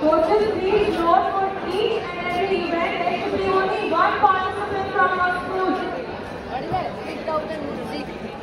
Coaches, please note for each and every event there should be only one participant from your school. What is that? 6,000 music.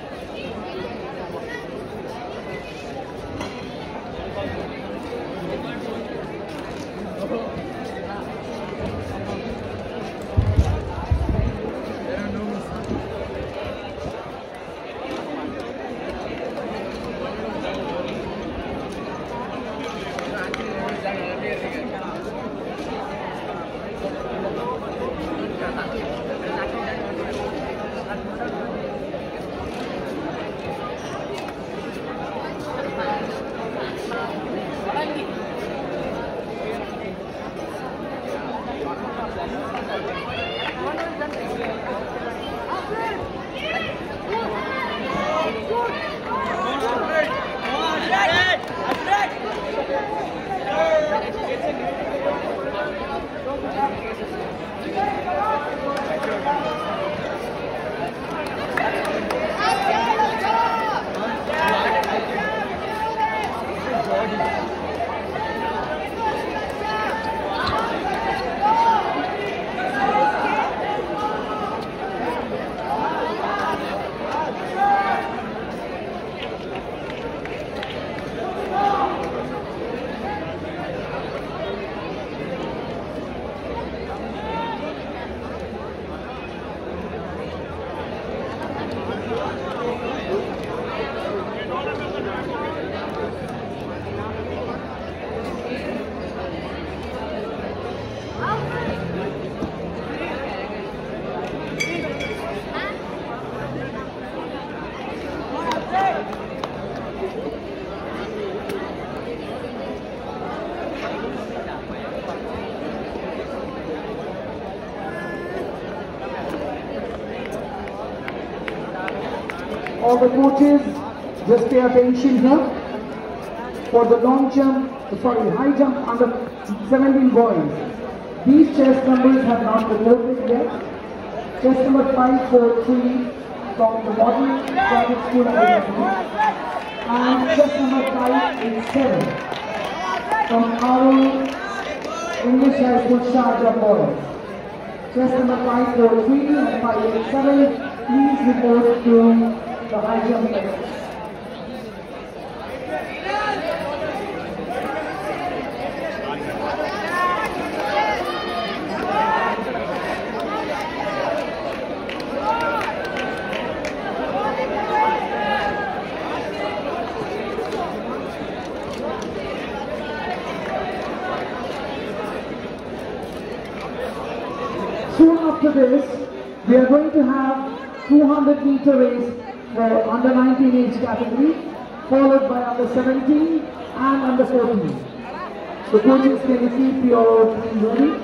All the coaches, just pay attention here. For the long jump, high jump under 17 boys. These chest numbers have not been loaded yet. Chest number 543 from the model private school academy. And chest number 587 from our English High School Sharjah boys. Chest number 543 and 587, please report to the high jump test. Soon after this, we are going to have 200-meter race for under 19 age category, followed by under 17 and under 14. So coaches, can you keep your team ready?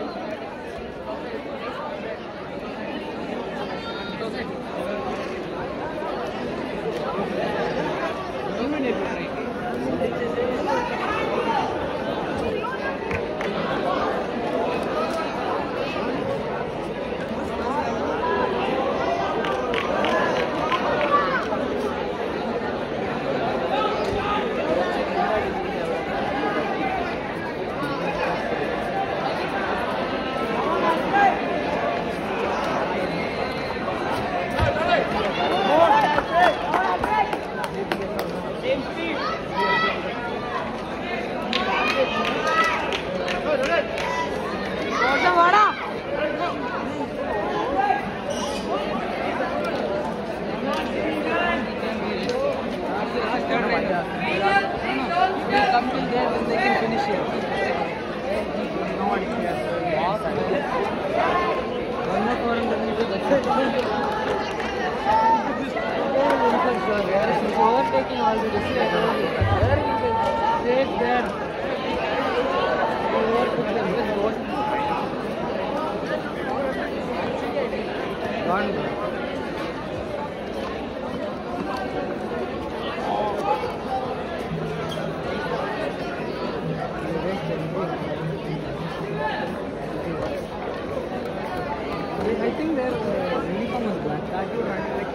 I think their uniform is black. That you run like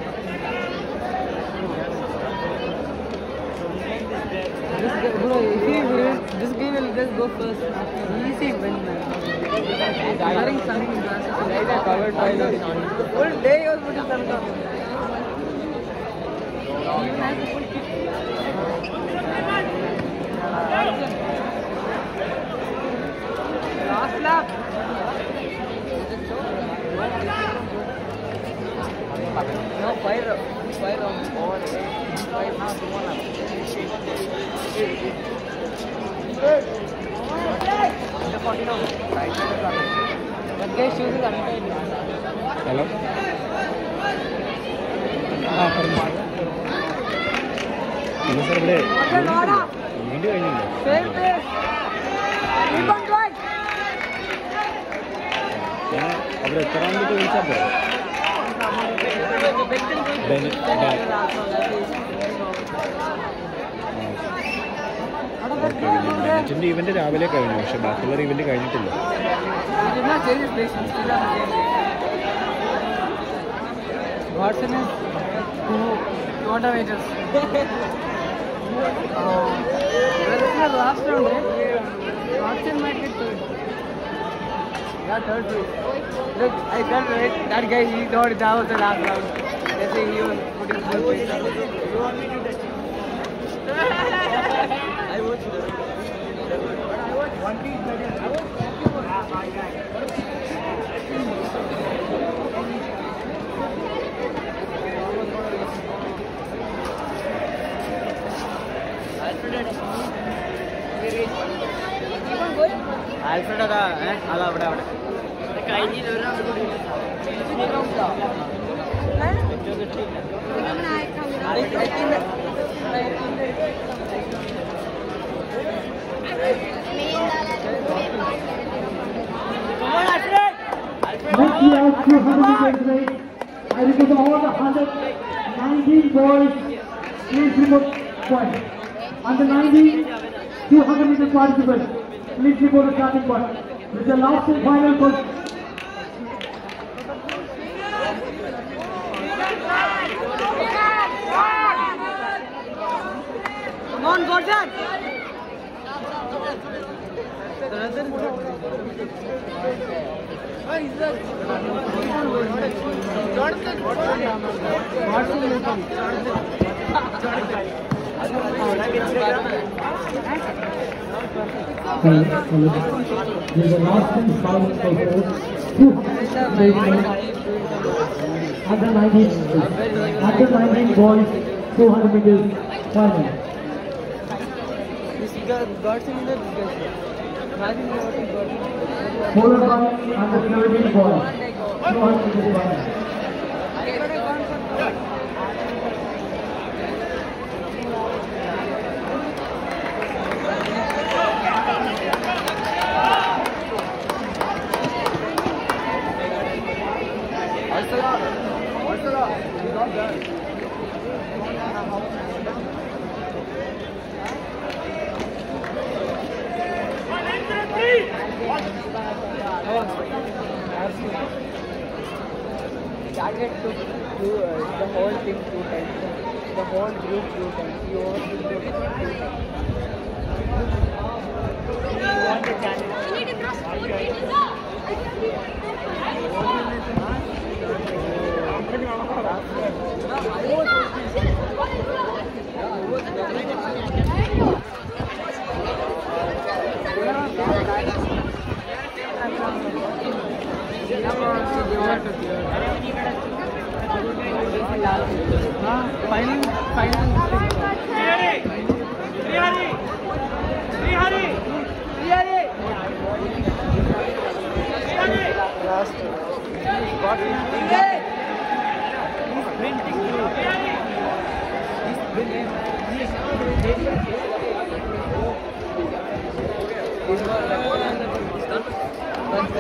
this guy, bro, if he will, this guy will just go first. Easy win, man. He's wearing something glasses. Guys are covered by the full day he was putting sunglasses. He even has the full kit. Last lap. No, 5 rounds. 5 rounds. Over 5 now, 2 more laps. Under 40 now. Right side is running. That guy's shoes is untied. Hello? Sir, ഇവിടെ video കഴിഞ്ഞില്ല. Same pace. Keep on going. ഞാൻ അവിടെ എത്രാമത്തെ വിളിച്ചാൽ പോരാ. മാനേജിന്റെ event രാവിലെ കഴിഞ്ഞു, പക്ഷെ ബാക്കിയുള്ള ഇവന്റ് കഴിഞ്ഞിട്ടില്ല. Watson is two motivators. Let's see the last round. Watson might get third. Yeah, third place. Look, I can't wait. That guy, he thought that was the last round. They say he was putting full pace. I watched it. One piece again. Alfred ada, ala ada. Kaini dora. Next we have 200 meters race. I request all the 119 boys, please report point. Under 19, 200 meter participants, please report the starting point. This is the last and final push. Come on, Gordon! This is the last and final push. 200 under 19 boys, 200 meters final. This Godson in the discussion. Imagine what he got. Followed by under 17 boys, 200 meters final. Target took the whole team 2 times, the whole group 2 times. He overtook them 2 times. He won the challenge. Final. Last. Got him. He's sprinting through. He's sprinting. He's